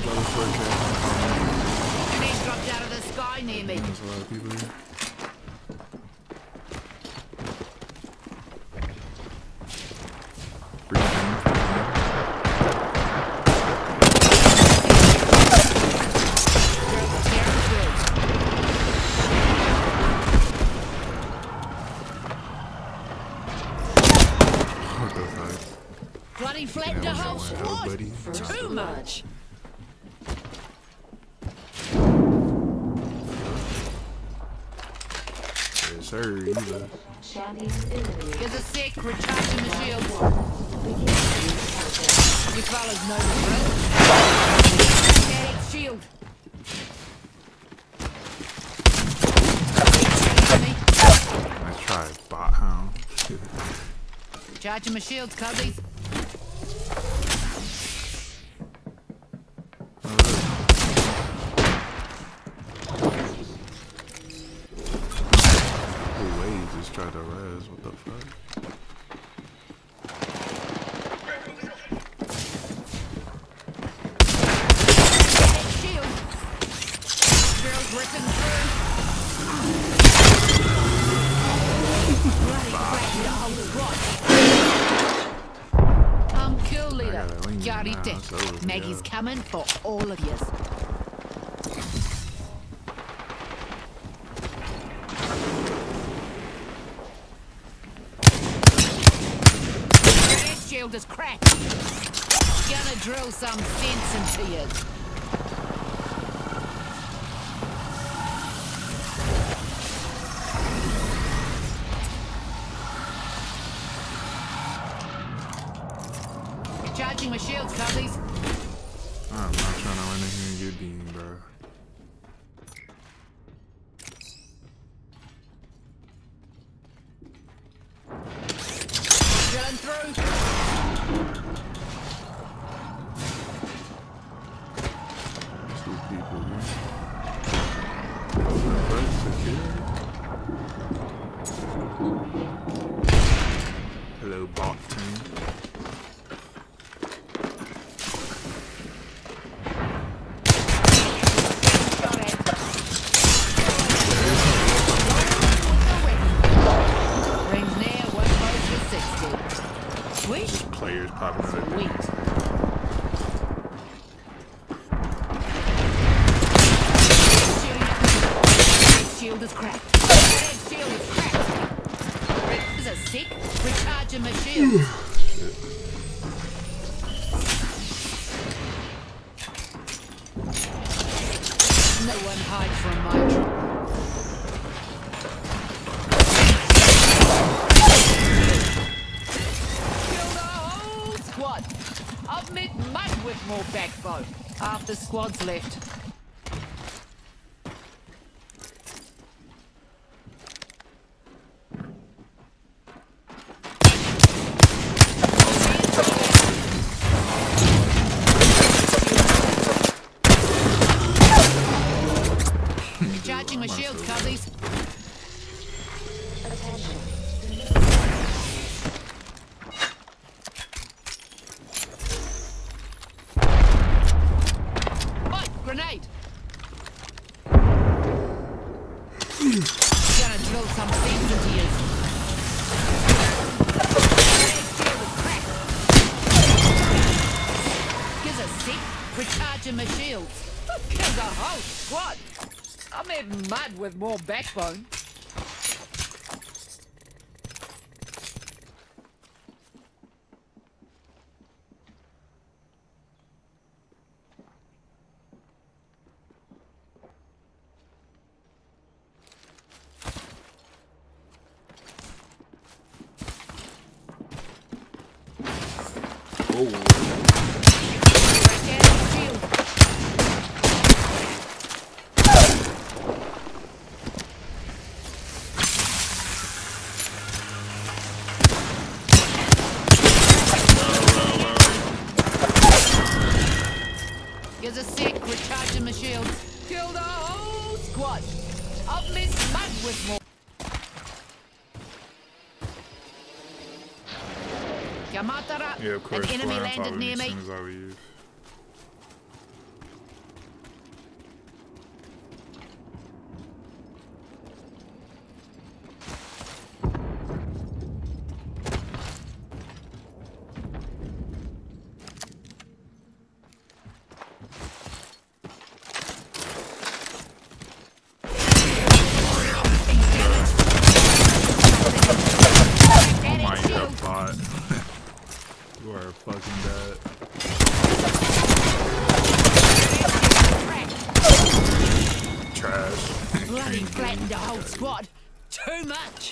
Grenade dropped out of the sky near me. There's a lot of people here. Bloody flattened the whole squad. Too much. Yes, sir. There's a sick, recharging the shield. You fellas know the drill. Magnetic shield. Nice try, bot hound. Charging my shields, cubbies. Just tried to res, what the fuck? Shield. Girls ripping through. I'm cool, leader. Yarite. Maggie's coming for all of yous. Shield is cracked. Gonna drill some sense into you. Charging my shields, cubbies. I'm not trying to run in here and get beamed, bro. Drilling through. Two people here. Hello, bot team. Players popping out of there. Shield is cracked. Red shield is cracked. Red is a sick. Recharging my shield. No one hides from my trouble. I've met mud with more backbone. Half the squad's left. Charging my shields, cubbies. Grenade! Gonna drill some sense into you. Gives a sec. Recharging my shields. Kills a whole squad. I'm in mud with more backbone. Here's a sec, recharging my shield. Killed a whole squad. I've missed mud with more. Yamatara, Yeah, of course. an enemy landed near me. As I leave. fucking dead. Trash. Bloody flattened the whole squad. Too much.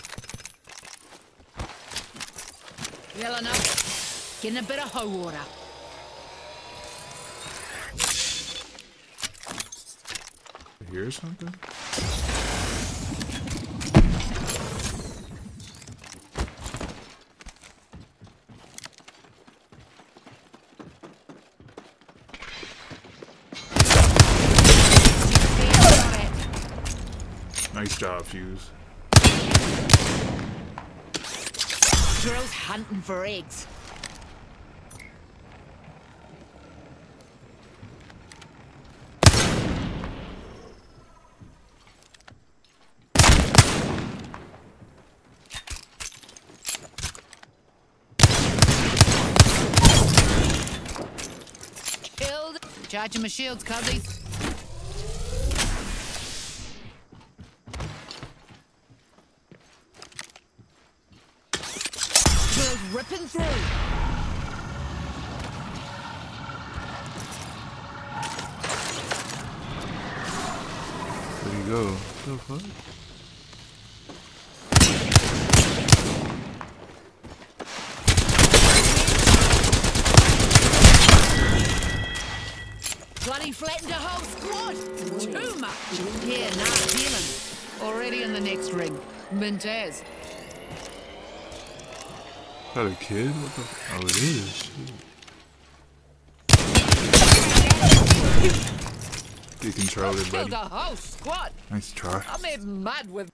Yelling up. Getting a bit of hoe water. Hear something? Nice job, Fuse. Girls hunting for eggs. Killed. Charging my shields, cubbies. Ripping through. Where'd he go? What the fuck? Bloody flattened a whole squad. Too much. Yeah, nah, healing. Already in the next ring. Mintaz. Is that a kid? What the? Oh, it is. Shit. Get controlled, buddy. Killed the whole squad. Nice try. I'm in mud with.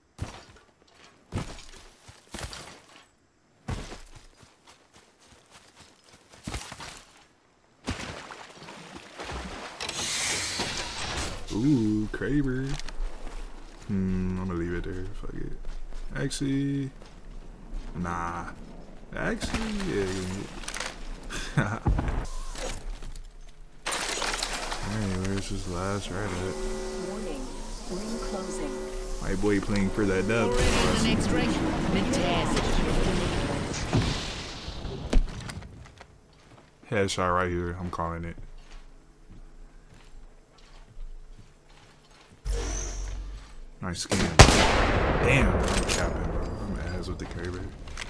Ooh, Kraber. I'm gonna leave it there. Fuck it. Actually, nah. Actually, yeah. Hey, where's his last right at? Warning, ring closing. My boy playing for that dub. Already in the next ring. Mintaz. Headshot right here. I'm calling it. Nice skin. Damn, I'm capping, bro. I'm ass with the Kraber.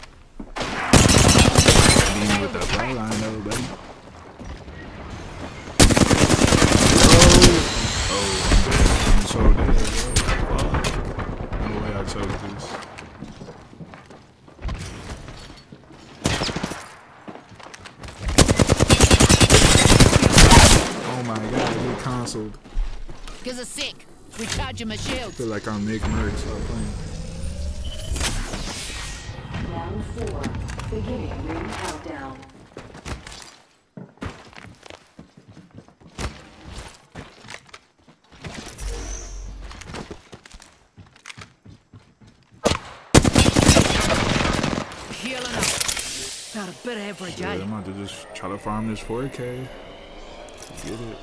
With that ball line though, buddy. Oh, I'm so dead, bro. No way I chose this. Oh my god, I get consoled. Gives a sec. Recharging my shields. I feel like I'm Nick Merck, so I'm playing. Round 4. Beginning ring countdown. Healing up. About a bit average, Yeah, eh? I'm about to just try to farm this 4K. Get it.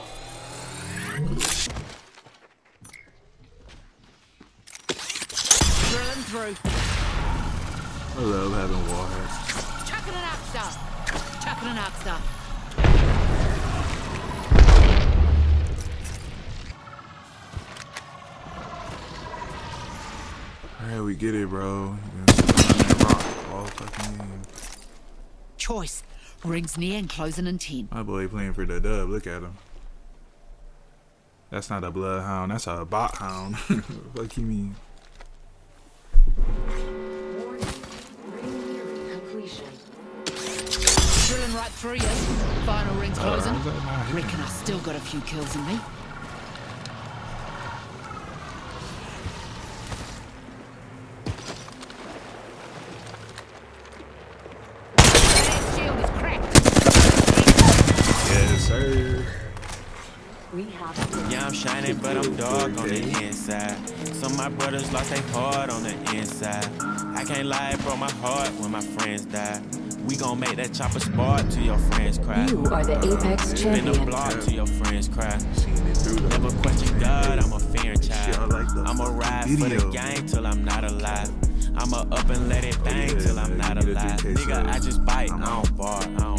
Drilling through. I love having wall hacks. Chucking an arc star. Chucking an arc star. Alright, we get it, bro. You're gonna sit on that rock all fucking game. Choice. Rings near and closing in 10. My boy playing for the dub. Look at him. That's not a bloodhound. That's a bot hound. What you mean? Warning, ring nearing completion. Drilling right through you. Final rings closing. how's that not hitting? Reckon I still got a few kills in me. That shield is cracked. Yes, sir. We have Yeah, I'm shining, but I'm dark on the inside. Some of my brothers lost their heart on the inside. I can't lie, it broke my heart when my friends died. We gon' make that chopper spark till your friends cry. You are the Apex Spin the champion. block till your friends cry. Seen it through the Never question God, I'm a fearing Shit, I child. like the I'ma ride for the video. gang till I'm not alive. I'ma up and let it bang yeah, till I'm not you need a alive. 3K Nigga, sub. I just bite, I I'm don't bar, I